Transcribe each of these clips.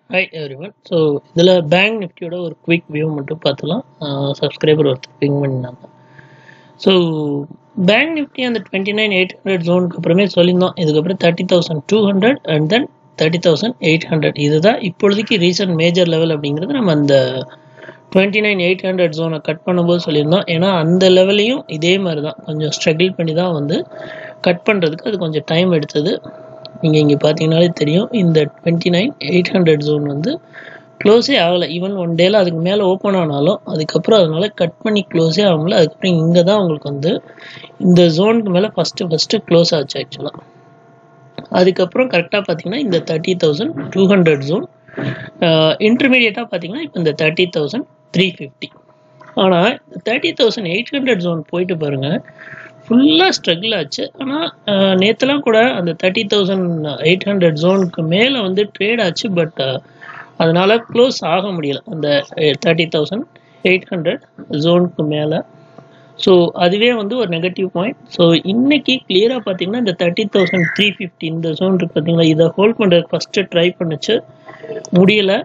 Hi everyone. So இதில் bank நிஃப்டியோட ஒரு குவிக் வியூ மட்டும் பார்த்துலாம். சப்ஸ்கிரைபர் ஒருத்தர் பிங் பண்ணினாங்க. ஸோ பேங்க் நிஃப்டி அந்த 29,800 ஜோனுக்கு அப்புறமே சொல்லியிருந்தோம். இதுக்கப்புறம் 30,200 அண்ட் தென் 30,800 இதுதான் இப்பொழுதைக்கு ரீசன்ட் மேஜர் லெவல் அப்படிங்கிறது. நம்ம அந்த 29,800 ஜோனை கட் பண்ணும்போது சொல்லியிருந்தோம். ஏன்னா அந்த லெவலையும் இதே மாதிரி தான் கொஞ்சம் ஸ்ட்ரகிள் பண்ணி தான் வந்து கட் பண்ணுறதுக்கு அது கொஞ்சம் டைம் எடுத்தது. நீங்கள் இங்கே பார்த்தீங்கன்னாலே தெரியும், இந்த 29,800 ஜோன் வந்து க்ளோஸே ஆகலை. ஈவன் ஒன் டேல அதுக்கு மேலே ஓப்பன் ஆனாலும் அதுக்கப்புறம் அதனால கட் பண்ணி க்ளோஸே ஆகல. அதுக்கப்புறம் இங்கே தான் உங்களுக்கு வந்து இந்த ஜோனுக்கு மேலே ஃபஸ்ட்டு க்ளோஸ் ஆச்சு ஆக்சுவலாக. அதுக்கப்புறம் கரெக்டாக பார்த்தீங்கன்னா இந்த 30,200 ஜோன், இன்டர்மீடியட்டாக பார்த்தீங்கன்னா இப்போ இந்த 30,350. ஆனால் 30,800 ஜோன் போயிட்டு பாருங்கள், ஃபுல்லாக ஸ்ட்ரகிள் ஆச்சு. ஆனால் நேற்றுலாம் கூட அந்த 30,800 ஜோனுக்கு மேலே வந்து ட்ரேட் ஆச்சு. பட் அதனால் க்ளோஸ் ஆக முடியல அந்த 30,800 ஜோனுக்கு மேலே. ஸோ அதுவே வந்து ஒரு நெகட்டிவ் பாயிண்ட். ஸோ இன்னைக்கு கிளியராக பார்த்தீங்கன்னா இந்த 30,350 இந்த ஜோன் இருக்கு பார்த்தீங்களா, இதை ஹோல்ட் பண்ணுறதுக்கு ஃபஸ்ட்டு ட்ரை பண்ணுச்சு, முடியலை.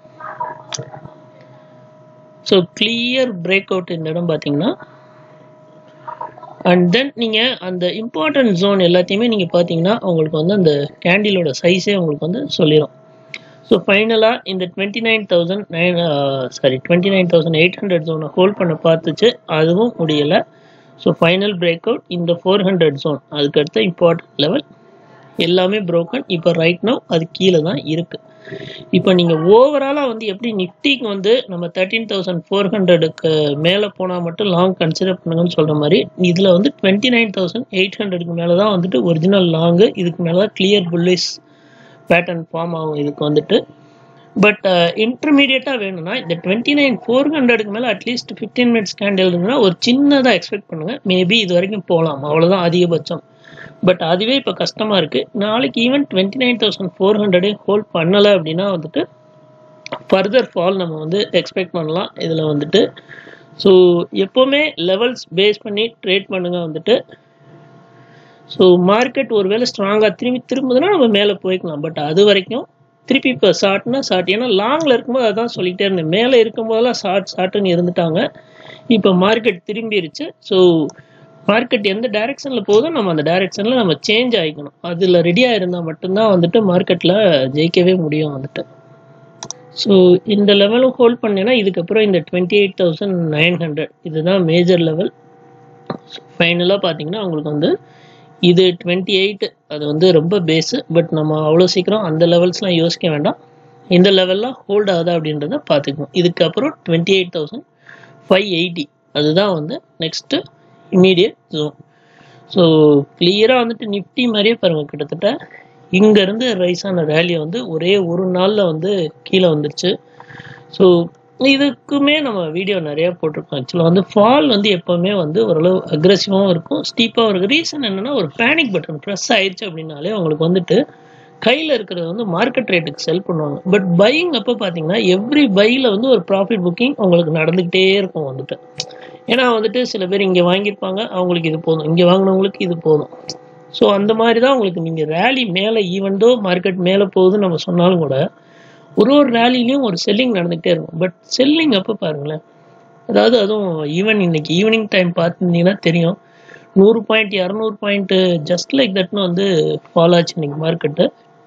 ஸோ கிளியர் பிரேக் அவுட் இந்த இடம் பார்த்தீங்கன்னா. அண்ட் தென் நீங்கள் அந்த இம்பார்ட்டன்ட் ஜோன் எல்லாத்தையுமே நீங்கள் பார்த்தீங்கன்னா உங்களுக்கு வந்து அந்த கேண்டிலோட சைஸே உங்களுக்கு வந்து சொல்லிடும். ஸோ ஃபைனலாக இந்த 29,800 ஜோனை ஹோல்ட் பண்ண பார்த்துச்சு, அதுவும் முடியலை. ஸோ ஃபைனல் பிரேக் அவுட் இந்த 400 ஜோன், அதுக்கடுத்த இம்பார்ட்டன்ட் லெவல் எல்லாமே ப்ரோக்கன். இப்போ ரைட் நவ் அது கீழே தான் இருக்குது. இப்போ நீங்கள் ஓவராலாக வந்து எப்படி நிஃப்டிக்கு வந்து நம்ம 13,400க்கு மேலே போனால் மட்டும் லாங் கன்சிடர் பண்ணுங்கன்னு சொல்கிற மாதிரி, இதில் வந்து 29,800க்கு மேலே தான் வந்துட்டு ஒரிஜினல் லாங்கு. இதுக்கு மேலே தான் கிளியர் புல்லிஷ் பேட்டர்ன் ஃபார்ம் ஆகும் இதுக்கு வந்துட்டு. பட் இன்டர்மீடியட்டாக வேணும்னா இந்த 29,400க்கு மேலே அட்லீஸ்ட் 15 மினிட்ஸ் கேண்டில் இருக்குன்னா ஒரு சின்னதாக எக்ஸ்பெக்ட் பண்ணுங்கள். மேபி இது வரைக்கும் போகலாம், அவ்வளோதான் அதிகபட்சம். பட் அதுவே இப்போ கஷ்டமாக இருக்குது. நாளைக்கு ஈவன் 29,400 ஹோல்ட் பண்ணலை அப்படின்னா வந்துட்டு ஃபர்தர் ஃபால் நம்ம வந்து எக்ஸ்பெக்ட் பண்ணலாம் இதில் வந்துட்டு. ஸோ எப்போவுமே லெவல்ஸ் பேஸ் பண்ணி ட்ரேட் பண்ணுங்க வந்துட்டு. ஸோ மார்க்கெட் ஒரு வேளை ஸ்ட்ராங்காக திரும்புதுன்னா நம்ம மேலே போய்க்கலாம். பட் அது வரைக்கும் திருப்பி இப்போ ஷார்ட்னா ஷார்ட், ஏன்னா லாங்கில் இருக்கும்போது அதான் சொல்லிகிட்டே இருந்தேன், மேலே இருக்கும்போதெல்லாம் ஷார்ட்டுன்னு இருந்துட்டாங்க. இப்போ மார்க்கெட் திரும்பிடுச்சு. ஸோ மார்க்கெட் எந்த டைரெக்ஷனில் போகுதோ நம்ம அந்த டைரெக்ஷனில் நம்ம சேஞ்ச் ஆகிக்கணும். அதில் ரெடியாக இருந்தால் மட்டும்தான் வந்துட்டு மார்க்கெட்டில் ஜெயிக்கவே முடியும் வந்துட்டு. ஸோ இந்த லெவலும் ஹோல்ட் பண்ணேன்னா இதுக்கப்புறம் இந்த 28,900 இதுதான் மேஜர் லெவல். ஃபைனலாக பார்த்தீங்கன்னா உங்களுக்கு வந்து இது 28, அது வந்து ரொம்ப பேஸு. பட் நம்ம அவ்வளோ சீக்கிரம் அந்த லெவல்ஸ்லாம் யோசிக்க வேண்டாம். இந்த லெவல்லாம் ஹோல்ட் ஆகுதா அப்படின்றத பார்த்துக்கணும். இதுக்கப்புறம் 28,580 அதுதான் வந்து நெக்ஸ்ட்டு இம்மீடியட் ஜோன். ஸோ கிளியராக வந்துட்டு நிஃப்டி மாதிரியே பாருங்கள், கிட்டத்தட்ட இங்கேருந்து ரைஸ் ஆன ரேலியை வந்து ஒரே ஒரு நாளில் வந்து கீழே வந்துருச்சு. ஸோ இதுக்குமே நம்ம வீடியோ நிறையா போட்டிருக்கோம். ஆக்சுவலாக வந்து ஃபால் வந்து எப்போவுமே வந்து ஓரளவு அக்ரெசிவாகவும் இருக்கும், ஸ்டீப்பாகவும் இருக்கும். ரீசன் என்னென்னா ஒரு பேனிக் பட்டன் ப்ரெஸ் ஆயிடுச்சு அப்படின்னாலே அவங்களுக்கு வந்துட்டு கையில் இருக்கிறது வந்து மார்க்கெட் ரேட்டுக்கு செல் பண்ணுவாங்க. பட் பையிங் அப்போ பார்த்தீங்கன்னா எவ்ரி பையில் வந்து ஒரு ப்ராஃபிட் புக்கிங் உங்களுக்கு நடந்துக்கிட்டே இருக்கும் வந்துட்டு. ஏன்னா வந்துட்டு சில பேர் இங்கே வாங்கியிருப்பாங்க, அவங்களுக்கு இது போதும், இங்கே வாங்கினவங்களுக்கு இது போதும். ஸோ அந்த மாதிரி தான் உங்களுக்கு நீங்கள் ரேலி மேலே ஈவன்தோ மார்க்கெட் மேலே போகுதுன்னு நம்ம சொன்னாலும் கூட ஒரு ரேலிலையும் ஒரு செல்லிங் நடந்துகிட்டே இருக்கும். பட் செல்லிங் அப்போ பாருங்களேன், அதாவது அதுவும் இன்னைக்கு ஈவினிங் டைம் பார்த்துருந்தீங்கன்னா தெரியும், 100 பாயிண்ட் 200 பாயிண்ட்டு ஜஸ்ட் லைக் தட்னு வந்து ஃபால் ஆச்சு இன்னைக்கு மார்க்கெட்டு.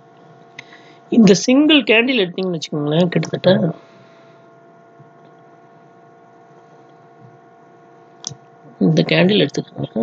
இந்த சிங்கிள் கேண்டில் எடுத்தீங்கன்னு வச்சுக்கோங்களேன், கிட்டத்தட்ட இந்த கேண்டில் எடுத்துக்கோங்க,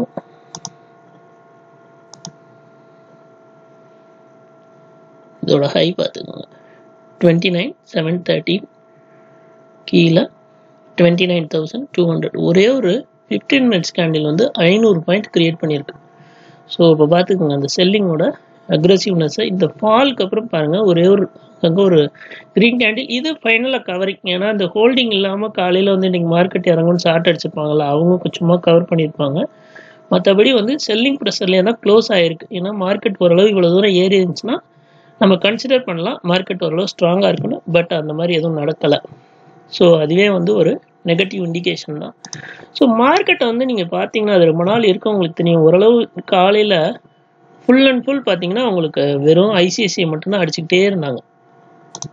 இதோட ஹை பார்த்துக்கோங்க 29,730, கீழே 29,200. ஒரே ஒரு 15 மினிட்ஸ் கேண்டில் வந்து 500 பாயிண்ட் கிரியேட் பண்ணியிருக்கு. ஸோ இப்போ பார்த்துக்கோங்க அந்த செல்லிங்கோட அக்ரெசிவ்னஸை. இந்த ஃபால்க்கு அப்புறம் பாருங்கள் ஒரே ஒரு அங்கே ஒரு க்ரீன் கேண்டில், இது ஃபைனலாக கவரிங். ஏன்னா இந்த ஹோல்டிங் இல்லாமல் காலையில் வந்து இன்றைக்கி மார்க்கெட் இறங்குன்னு ஷார்ட் அடிச்சிருப்பாங்களா, அவங்க சும்மா கவர் பண்ணியிருப்பாங்க. மற்றபடி வந்து செல்லிங் ப்ரெஷர்லேயே தான் க்ளோஸ் ஆகிருக்கு. ஏன்னா மார்க்கெட் ஓரளவு இவ்வளோ தூரம் ஏறி இருந்துச்சுன்னா நம்ம கன்சிடர் பண்ணலாம் மார்க்கெட் ஓரளவு ஸ்ட்ராங்காக இருக்குன்னு. பட் அந்த மாதிரி எதுவும் நடக்கலை. ஸோ அதுவே வந்து ஒரு நெகட்டிவ் இண்டிகேஷன் தான். ஸோ மார்க்கெட்டை வந்து நீங்கள் பார்த்தீங்கன்னா அது ரொம்ப நாள் இருக்க உங்களுக்கு தெரியும். ஓரளவு காலையில் ஃபுல் அண்ட் ஃபுல் பார்த்தீங்கன்னா உங்களுக்கு வெறும் ஐசிஐசிஐ மட்டும்தான் அடிச்சுக்கிட்டே இருந்தாங்க.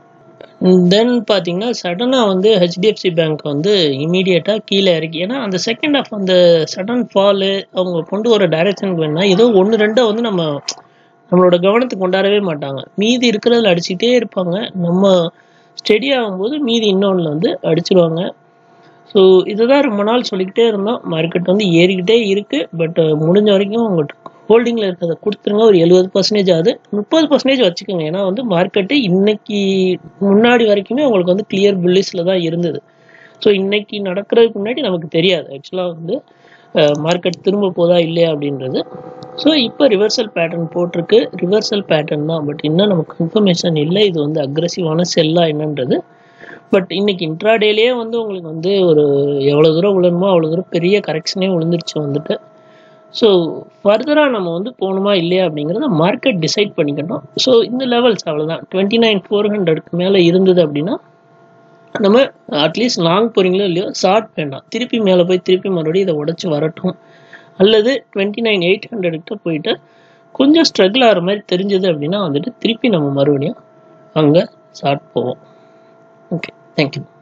தென் பார்த்தீங்கன்னா சடனாக வந்து ஹெச்டிஎஃப்சி பேங்க் வந்து இமீடியட்டாக கீழே இறக்கி, ஏன்னா அந்த செகண்ட் ஆஃப் அந்த சடன் ஃபாலு அவங்க கொண்டு வர டைரக்ஷனுக்கு வேணால் ஏதோ ஒன்று ரெண்டாக வந்து நம்மளோட கவனத்துக்கு கொண்டாடவே மாட்டாங்க. மீதி இருக்கிறதுல அடிச்சுட்டே இருப்பாங்க. நம்ம ஸ்டெடி ஆகும்போது மீதி இன்னொன்றில் வந்து அடிச்சிருவாங்க. ஸோ இதுதான் ரொம்ப நாள் சொல்லிக்கிட்டே இருந்தோம். மார்க்கெட் வந்து ஏறிக்கிட்டே இருக்குது. பட் முடிஞ்ச வரைக்கும் உங்கள்கிட்ட ஹோல்டிங்கில் இருக்கிறத கொடுத்துருங்க. ஒரு 70% ஆகுது, 30% வச்சுக்கோங்க. ஏன்னா வந்து மார்க்கெட்டு இன்னைக்கு முன்னாடி வரைக்குமே உங்களுக்கு வந்து கிளியர் புல்லிஸில் தான் இருந்தது. ஸோ இன்னைக்கு நடக்கிறதுக்கு முன்னாடி நமக்கு தெரியாது ஆக்சுவலாக வந்து மார்க்கெட் திரும்ப போதா இல்லையா அப்படின்றது. ஸோ இப்போ ரிவர்சல் பேட்டர்ன் போட்டிருக்கு. ரிவர்சல் பேட்டர்ன் தான், பட் இன்னும் நமக்கு இன்ஃபர்மேஷன் இல்லை இது வந்து அக்ரெசிவான செல்லா என்னன்றது. பட் இன்னைக்கு இன்ட்ராடேலேயே வந்து உங்களுக்கு வந்து ஒரு எவ்வளோ தூரம் விழணுமோ அவ்வளோ தூரம் பெரிய கரெக்ஷனே விழுந்துருச்சு வந்துட்டு. ஸோ ஃபர்தராக நம்ம வந்து போகணுமா இல்லையா அப்படிங்கிறத மார்க்கெட் டிசைட் பண்ணிக்கணும். ஸோ இந்த லெவல்ஸ் அவ்வளோதான். 29,400க்கு மேலே இருந்தது அப்படின்னா நம்ம அட்லீஸ்ட் லாங் போகிறீங்களோ இல்லையோ ஷார்ட் வேண்டாம். திருப்பி மேலே போய் திருப்பி மறுபடியும் இதை உடச்சி வரட்டும். அல்லது 29,800க்கு போயிட்டு கொஞ்சம் ஸ்ட்ரகிள் ஆகிற மாதிரி தெரிஞ்சது அப்படின்னா வந்துட்டு திருப்பி நம்ம மறுபடியும் அங்கே ஷார்ட் போவோம். Okay, thank you.